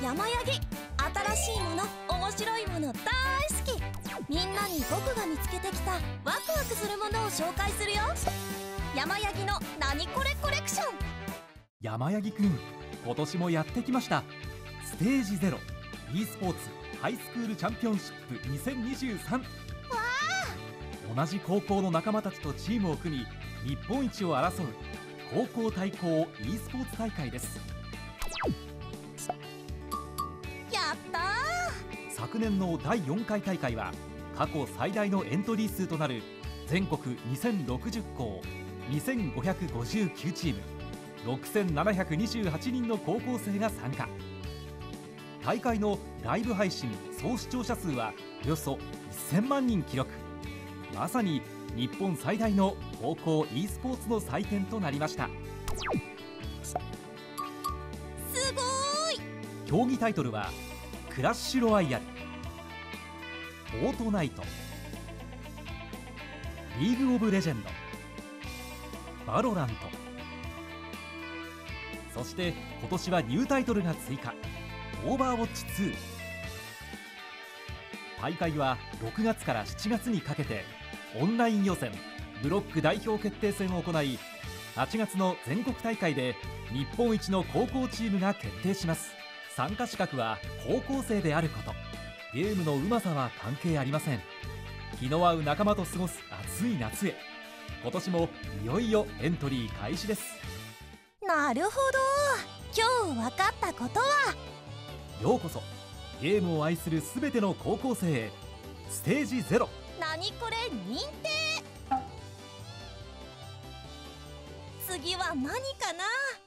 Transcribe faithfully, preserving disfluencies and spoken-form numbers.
山ヤギ。新しいもの、面白いもの大好き。みんなに僕が見つけてきたワクワクするものを紹介するよ。山ヤギのナニコレコレクション。 山ヤギくん、今年もやってきました。ステージゼロ e スポーツハイスクールチャンピオンシップにせんにじゅうさん。わあ、同じ高校の仲間たちとチームを組み日本一を争う高校対抗 e スポーツ大会です。 やったー。 昨年のだいよんかい大会は過去最大のエントリー数となる全国にせんろくじゅっこうにせんごひゃくごじゅうきゅうチームろくせんななひゃくにじゅうはちにんの高校生が参加。大会のライブ配信総視聴者数はおよそせんまんにん記録。まさに日本最大の高校 e スポーツの祭典となりました。 すごーい。 競技タイトルはクラッシュロワイヤル、フォートナイト、リーグオブレジェンド、バロラント、そして今年はニュータイトルが追加、オーバーウォッチツー。大会はろくがつからしちがつにかけてオンライン予選、ブロック代表決定戦を行い、はちがつの全国大会で日本一の高校チームが決定します。参加資格は高校生であること。ゲームのうまさは関係ありません。気の合う仲間と過ごす暑い夏へ、今年もいよいよエントリー開始です。 なるほど、今日分かったことは。 ようこそゲームを愛するすべての高校生へ、ステージゼロナニコレ認定。次は何かな。